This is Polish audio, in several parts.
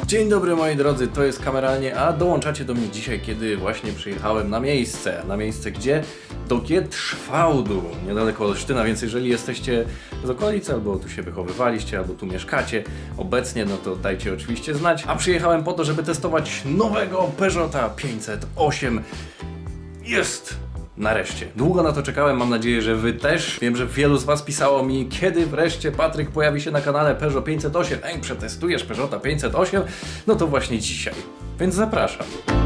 Dzień dobry moi drodzy, to jest Kameralnie, a dołączacie do mnie dzisiaj, kiedy właśnie przyjechałem na miejsce. Na miejsce gdzie? Do Gietrzwałdu, niedaleko Olsztyna, więc jeżeli jesteście z okolicy, albo tu się wychowywaliście, albo tu mieszkacie obecnie, no to dajcie oczywiście znać. A przyjechałem po to, żeby testować nowego Peugeota 508. Jest! Nareszcie. Długo na to czekałem, mam nadzieję, że wy też. Wiem, że wielu z was pisało mi, kiedy wreszcie Patryk pojawi się na kanale Peugeot 508. Ej, przetestujesz Peugeota 508? No to właśnie dzisiaj. Więc zapraszam.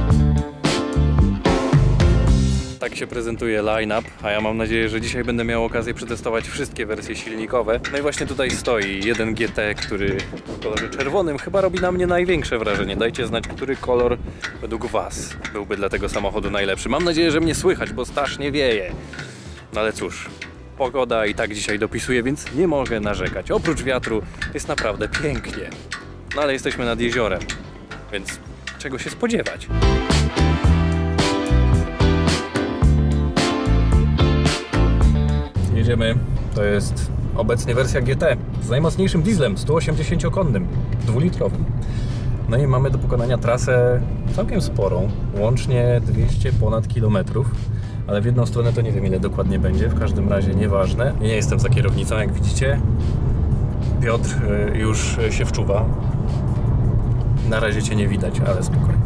Tak się prezentuje line-up, a ja mam nadzieję, że dzisiaj będę miał okazję przetestować wszystkie wersje silnikowe. No i właśnie tutaj stoi jeden GT, który w kolorze czerwonym chyba robi na mnie największe wrażenie. Dajcie znać, który kolor według was byłby dla tego samochodu najlepszy. Mam nadzieję, że mnie słychać, bo strasznie wieje. No ale cóż, pogoda i tak dzisiaj dopisuje, więc nie mogę narzekać. Oprócz wiatru jest naprawdę pięknie. No ale jesteśmy nad jeziorem, więc czego się spodziewać? Jedziemy. To jest obecnie wersja GT z najmocniejszym dieslem, 180-konnym, 2-litrowym. No i mamy do pokonania trasę całkiem sporą, łącznie 200 ponad kilometrów, ale w jedną stronę to nie wiem ile dokładnie będzie, w każdym razie nieważne. Nie jestem za kierownicą, jak widzicie. Piotr już się wczuwa. Na razie cię nie widać, ale spokojnie.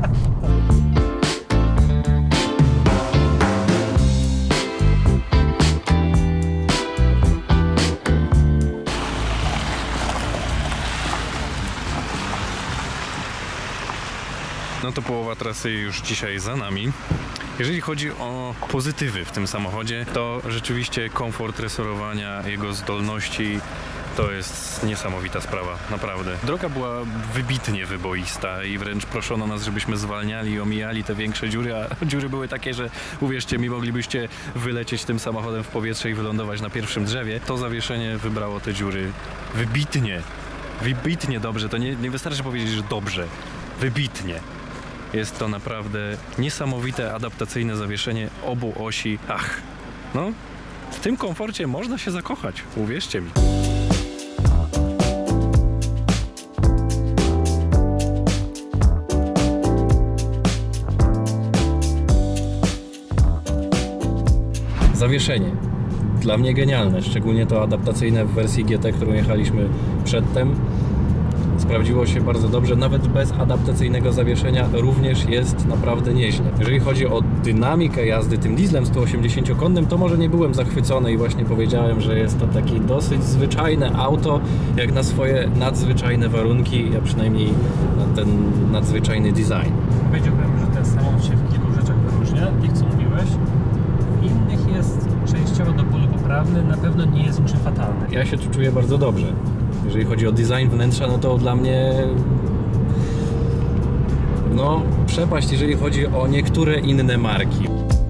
No to połowa trasy już dzisiaj za nami. Jeżeli chodzi o pozytywy w tym samochodzie, to rzeczywiście komfort resorowania, jego zdolności to jest niesamowita sprawa, naprawdę. Droga była wybitnie wyboista i wręcz proszono nas, żebyśmy zwalniali i omijali te większe dziury, a dziury były takie, że uwierzcie mi, moglibyście wylecieć tym samochodem w powietrze i wylądować na pierwszym drzewie. To zawieszenie wybrało te dziury wybitnie dobrze. To nie wystarczy powiedzieć, że dobrze, wybitnie. Jest to naprawdę niesamowite adaptacyjne zawieszenie obu osi. Ach, no, w tym komforcie można się zakochać, uwierzcie mi. Zawieszenie. Dla mnie genialne, szczególnie to adaptacyjne w wersji GT, którą jechaliśmy przedtem. Sprawdziło się bardzo dobrze, nawet bez adaptacyjnego zawieszenia również jest naprawdę nieźle. Jeżeli chodzi o dynamikę jazdy tym dieslem 180-konnym, to może nie byłem zachwycony i właśnie powiedziałem, że jest to takie dosyć zwyczajne auto, jak na swoje nadzwyczajne warunki, a przynajmniej na ten nadzwyczajny design. Powiedziałbym, że ten samochód się w kilku rzeczach wyróżnia, tych co mówiłeś. Innych jest częściowo do bólu poprawny, na pewno nie jest niczym fatalny. Ja się tu czuję bardzo dobrze. Jeżeli chodzi o design wnętrza, no to dla mnie no przepaść, jeżeli chodzi o niektóre inne marki.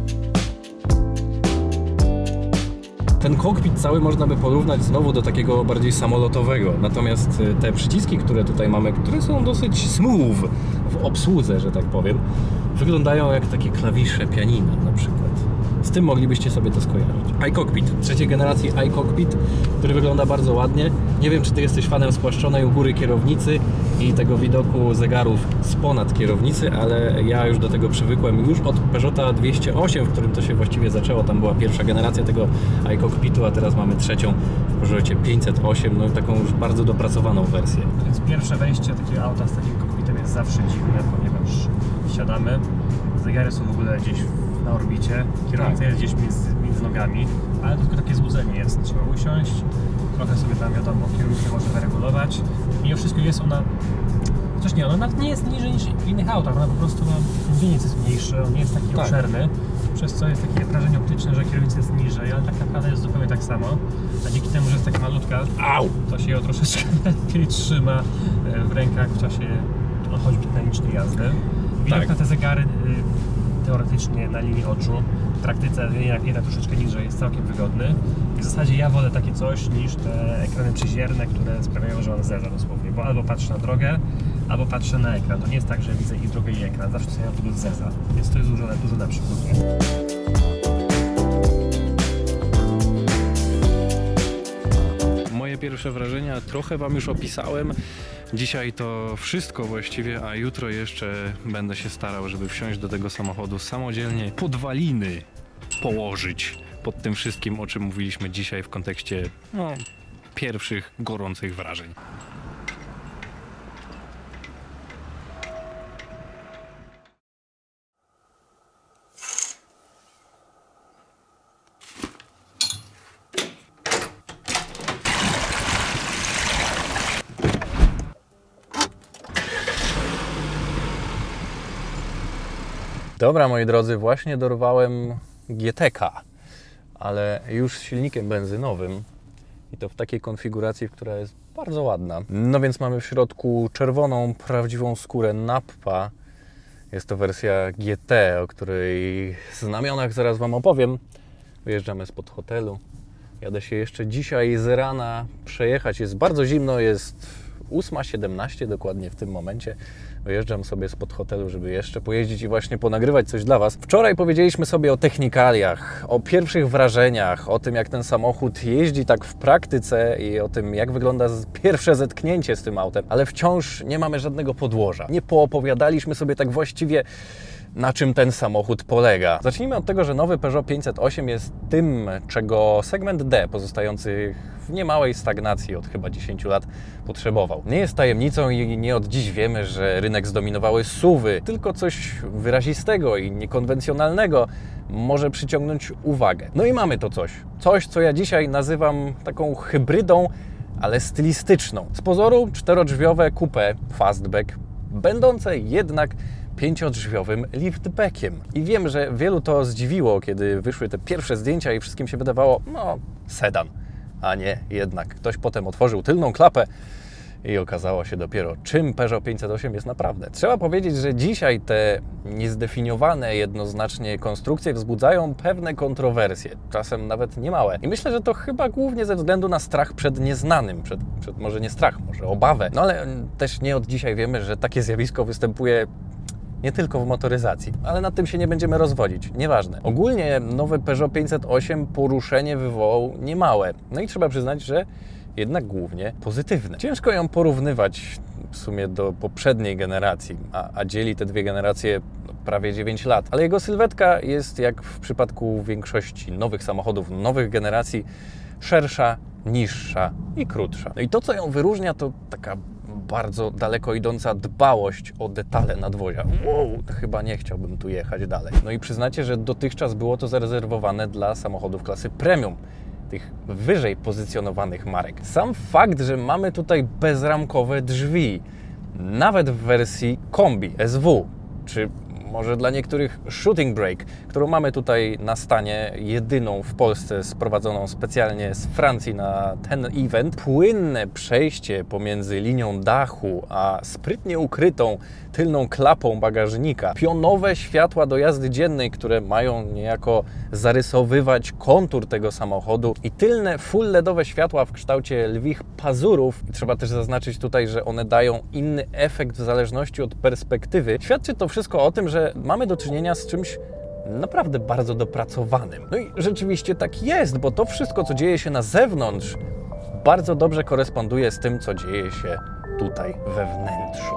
Ten kokpit cały można by porównać znowu do takiego bardziej samolotowego, natomiast te przyciski, które tutaj mamy, które są dosyć smooth w obsłudze, że tak powiem, wyglądają jak takie klawisze pianina na przykład. Z tym moglibyście sobie to skojarzyć. iCockpit, trzeciej generacji iCockpit, który wygląda bardzo ładnie. Nie wiem, czy ty jesteś fanem spłaszczonej u góry kierownicy i tego widoku zegarów z ponad kierownicy, ale ja już do tego przywykłem już od Peugeota 208, w którym to się właściwie zaczęło. Tam była pierwsza generacja tego iCockpitu, a teraz mamy trzecią w Peugeocie 508, no taką już bardzo dopracowaną wersję. Więc pierwsze wejście takiego auta z takim kokpitem jest zawsze dziwne, ponieważ wsiadamy, zegary są w ogóle gdzieś na orbicie, kierownica jest gdzieś między nogami, ale to tylko takie złudzenie jest. Trzeba usiąść, trochę sobie tam wiadomo, kierownicę można wyregulować. Mimo wszystko jest ona, chociaż nie, ona nawet nie jest niżej niż w innych autach, ona po prostu dźwigniec jest mniejszy, on nie jest taki obszerny, przez co jest takie wrażenie optyczne, że kierownica jest niżej, ale tak naprawdę jest zupełnie tak samo. A dzięki temu, że jest tak malutka, to się ją troszeczkę lepiej trzyma w rękach w czasie choćby dynamicznej jazdy. Widok na te zegary teoretycznie na linii oczu, w praktyce jednak troszeczkę niżej, jest całkiem wygodny. I w zasadzie ja wolę takie coś niż te ekrany przyzierne, które sprawiają, że on zeza dosłownie, bo albo patrzę na drogę, albo patrzę na ekran. To nie jest tak, że widzę i drogę i ekran, zawsze sobie na tego zeza, więc to jest dużo lepsze. pierwsze wrażenia trochę Wam już opisałem. Dzisiaj to wszystko właściwie, a jutro jeszcze będę się starał, żeby wsiąść do tego samochodu samodzielnie, podwaliny położyć pod tym wszystkim, o czym mówiliśmy dzisiaj w kontekście pierwszych gorących wrażeń. Dobra, moi drodzy, właśnie dorwałem GTK, ale już z silnikiem benzynowym i to w takiej konfiguracji, która jest bardzo ładna. No więc mamy w środku czerwoną, prawdziwą skórę Nappa. Jest to wersja GT, o której znamionach zaraz Wam opowiem. Wyjeżdżamy spod hotelu. Jadę się jeszcze dzisiaj z rana przejechać. Jest bardzo zimno, jest 8:17 dokładnie w tym momencie. Wyjeżdżam sobie spod hotelu, żeby jeszcze pojeździć i właśnie ponagrywać coś dla Was. Wczoraj powiedzieliśmy sobie o technikaliach, o pierwszych wrażeniach, o tym, jak ten samochód jeździ tak w praktyce i o tym, jak wygląda pierwsze zetknięcie z tym autem, ale wciąż nie mamy żadnego podłoża. Nie poopowiadaliśmy sobie tak właściwie, na czym ten samochód polega. Zacznijmy od tego, że nowy Peugeot 508 jest tym, czego segment D, pozostający w niemałej stagnacji od chyba 10 lat, potrzebował. Nie jest tajemnicą i nie od dziś wiemy, że rynek zdominowały SUV-y. Tylko coś wyrazistego i niekonwencjonalnego może przyciągnąć uwagę. No i mamy to coś. Coś, co ja dzisiaj nazywam taką hybrydą, ale stylistyczną. Z pozoru czterodrzwiowe coupé fastback, będące jednak 5-drzwiowym liftbackiem. I wiem, że wielu to zdziwiło, kiedy wyszły te pierwsze zdjęcia i wszystkim się wydawało, no, sedan. A nie, jednak. Ktoś potem otworzył tylną klapę i okazało się dopiero, czym Peugeot 508 jest naprawdę. Trzeba powiedzieć, że dzisiaj te niezdefiniowane jednoznacznie konstrukcje wzbudzają pewne kontrowersje, czasem nawet niemałe. I myślę, że to chyba głównie ze względu na strach przed nieznanym, przed może nie strach, może obawę. No ale też nie od dzisiaj wiemy, że takie zjawisko występuje nie tylko w motoryzacji, ale nad tym się nie będziemy rozwodzić, nieważne. Ogólnie nowy Peugeot 508 poruszenie wywołał niemałe. No i trzeba przyznać, że jednak głównie pozytywne. Ciężko ją porównywać w sumie do poprzedniej generacji, a dzieli te dwie generacje prawie 9 lat. Ale jego sylwetka jest, jak w przypadku większości nowych samochodów, nowych generacji, szersza, niższa i krótsza. No i to, co ją wyróżnia, to taka bardzo daleko idąca dbałość o detale nadwozia. Wow, chyba nie chciałbym tu jechać dalej. No i przyznacie, że dotychczas było to zarezerwowane dla samochodów klasy premium, tych wyżej pozycjonowanych marek. Sam fakt, że mamy tutaj bezramkowe drzwi, nawet w wersji kombi, SW, czy może dla niektórych shooting brake, którą mamy tutaj na stanie, jedyną w Polsce sprowadzoną specjalnie z Francji na ten event. Płynne przejście pomiędzy linią dachu a sprytnie ukrytą tylną klapą bagażnika. Pionowe światła do jazdy dziennej, które mają niejako zarysowywać kontur tego samochodu i tylne full LEDowe światła w kształcie lwich pazurów. I trzeba też zaznaczyć tutaj, że one dają inny efekt w zależności od perspektywy. Świadczy to wszystko o tym, że mamy do czynienia z czymś naprawdę bardzo dopracowanym. No i rzeczywiście tak jest, bo to wszystko, co dzieje się na zewnątrz, bardzo dobrze koresponduje z tym, co dzieje się tutaj we wnętrzu.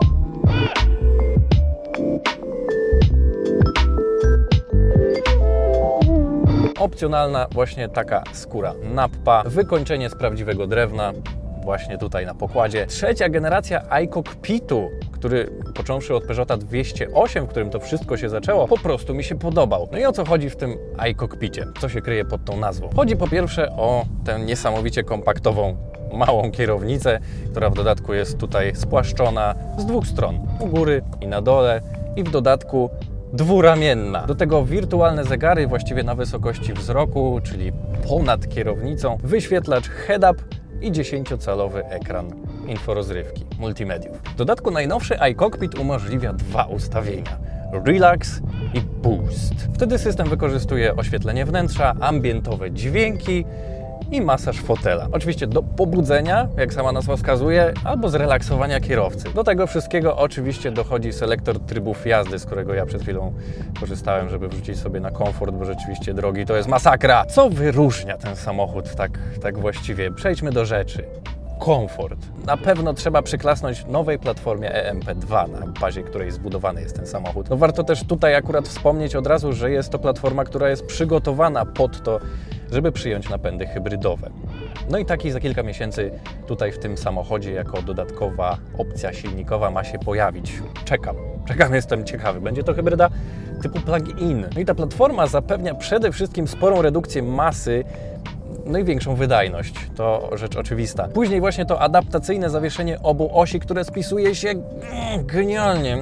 Opcjonalna właśnie taka skóra Nappa, wykończenie z prawdziwego drewna, właśnie tutaj na pokładzie. Trzecia generacja iCockpitu, który począwszy od Peugeota 208, w którym to wszystko się zaczęło, po prostu mi się podobał. No i o co chodzi w tym iCockpicie? Co się kryje pod tą nazwą? Chodzi po pierwsze o tę niesamowicie kompaktową, małą kierownicę, która w dodatku jest tutaj spłaszczona z dwóch stron, u góry i na dole, i w dodatku dwuramienna. Do tego wirtualne zegary właściwie na wysokości wzroku, czyli ponad kierownicą, wyświetlacz head-up i 10-calowy ekran inforozrywki, multimediów. W dodatku najnowszy iCockpit umożliwia dwa ustawienia: Relax i Boost. Wtedy system wykorzystuje oświetlenie wnętrza, ambientowe dźwięki i masaż fotela. Oczywiście do pobudzenia, jak sama nazwa wskazuje, albo zrelaksowania kierowcy. Do tego wszystkiego oczywiście dochodzi selektor trybów jazdy, z którego ja przed chwilą korzystałem, żeby wrzucić sobie na komfort, bo rzeczywiście drogi to jest masakra. Co wyróżnia ten samochód tak właściwie? Przejdźmy do rzeczy. komfort. Na pewno trzeba przyklasnąć nowej platformie EMP2, na bazie której zbudowany jest ten samochód. No warto też tutaj akurat wspomnieć od razu, że jest to platforma, która jest przygotowana pod to, żeby przyjąć napędy hybrydowe. No i taki za kilka miesięcy tutaj w tym samochodzie jako dodatkowa opcja silnikowa ma się pojawić. Czekam, jestem ciekawy. Będzie to hybryda typu plug-in. No i ta platforma zapewnia przede wszystkim sporą redukcję masy, no i większą wydajność, to rzecz oczywista. Później właśnie to adaptacyjne zawieszenie obu osi, które spisuje się genialnie.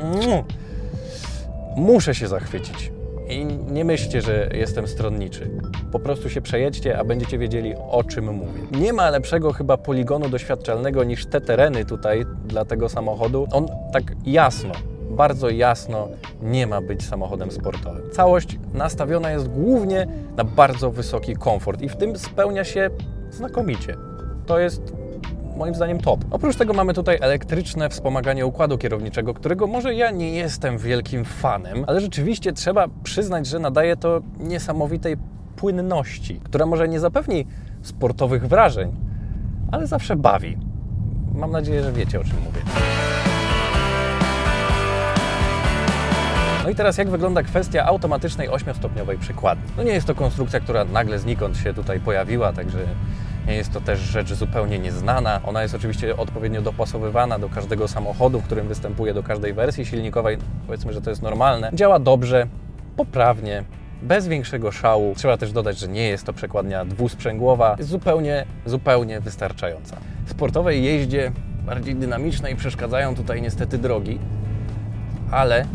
Muszę się zachwycić. I nie myślcie, że jestem stronniczy. Po prostu się przejedźcie, a będziecie wiedzieli, o czym mówię. Nie ma lepszego chyba poligonu doświadczalnego niż te tereny tutaj dla tego samochodu. On tak jasno, bardzo jasno nie ma być samochodem sportowym. Całość nastawiona jest głównie na bardzo wysoki komfort i w tym spełnia się znakomicie. To jest moim zdaniem top. Oprócz tego mamy tutaj elektryczne wspomaganie układu kierowniczego, którego może ja nie jestem wielkim fanem, ale rzeczywiście trzeba przyznać, że nadaje to niesamowitej płynności, która może nie zapewni sportowych wrażeń, ale zawsze bawi. Mam nadzieję, że wiecie, o czym mówię. No i teraz jak wygląda kwestia automatycznej 8-stopniowej przykładni? No nie jest to konstrukcja, która nagle znikąd się tutaj pojawiła, także nie jest to też rzecz zupełnie nieznana. Ona jest oczywiście odpowiednio dopasowywana do każdego samochodu, w którym występuje, do każdej wersji silnikowej. Powiedzmy, że to jest normalne. Działa dobrze, poprawnie, bez większego szału. Trzeba też dodać, że nie jest to przekładnia dwusprzęgłowa. Jest zupełnie wystarczająca. W sportowej jeździe, bardziej dynamicznej, przeszkadzają tutaj niestety drogi, ale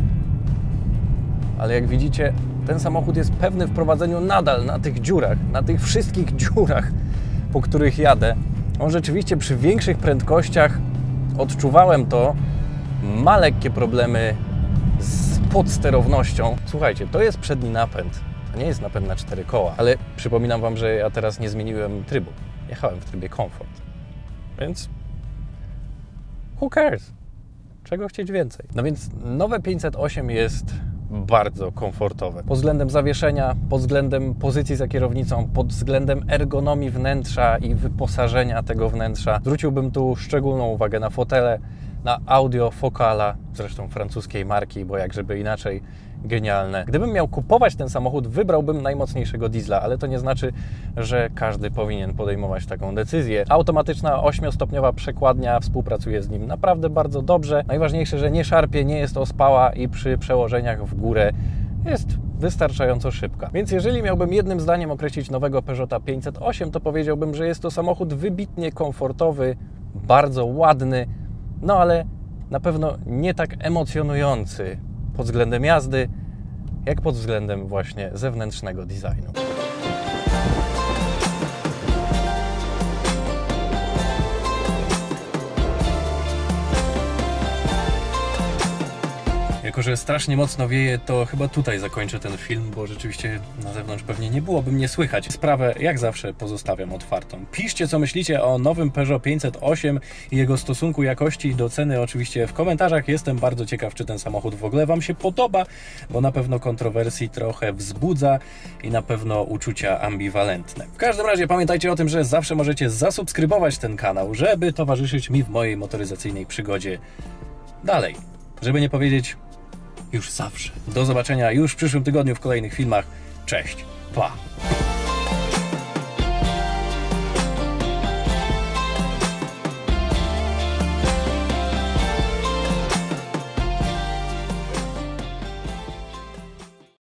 jak widzicie, ten samochód jest pewny w prowadzeniu nadal na tych dziurach, na tych wszystkich dziurach, po których jadę. On rzeczywiście przy większych prędkościach, odczuwałem to, ma lekkie problemy z podsterownością. Słuchajcie, to jest przedni napęd, to nie jest napęd na 4 koła, ale przypominam Wam, że ja teraz nie zmieniłem trybu. Jechałem w trybie komfort, więc who cares? Czego chcieć więcej? No więc nowe 508 jest bardzo komfortowe. Pod względem zawieszenia, pod względem pozycji za kierownicą, pod względem ergonomii wnętrza i wyposażenia tego wnętrza. Zwróciłbym tu szczególną uwagę na fotele, na audio Focala, zresztą francuskiej marki, bo jak żeby inaczej, genialne. Gdybym miał kupować ten samochód, wybrałbym najmocniejszego diesla, ale to nie znaczy, że każdy powinien podejmować taką decyzję. Automatyczna 8-stopniowa przekładnia współpracuje z nim naprawdę bardzo dobrze. Najważniejsze, że nie szarpie, nie jest ospała i przy przełożeniach w górę jest wystarczająco szybka. Więc jeżeli miałbym jednym zdaniem określić nowego Peugeota 508, to powiedziałbym, że jest to samochód wybitnie komfortowy, bardzo ładny, no ale na pewno nie tak emocjonujący pod względem jazdy, jak pod względem właśnie zewnętrznego designu. Jako że strasznie mocno wieje, to chyba tutaj zakończę ten film, bo rzeczywiście na zewnątrz pewnie nie byłoby mnie słychać. Sprawę jak zawsze pozostawiam otwartą. Piszcie, co myślicie o nowym Peugeot 508 i jego stosunku jakości do ceny oczywiście w komentarzach. Jestem bardzo ciekaw, czy ten samochód w ogóle Wam się podoba, bo na pewno kontrowersji trochę wzbudza i na pewno uczucia ambiwalentne. W każdym razie pamiętajcie o tym, że zawsze możecie zasubskrybować ten kanał, żeby towarzyszyć mi w mojej motoryzacyjnej przygodzie dalej. Żeby nie powiedzieć już zawsze. Do zobaczenia już w przyszłym tygodniu w kolejnych filmach. Cześć, pa!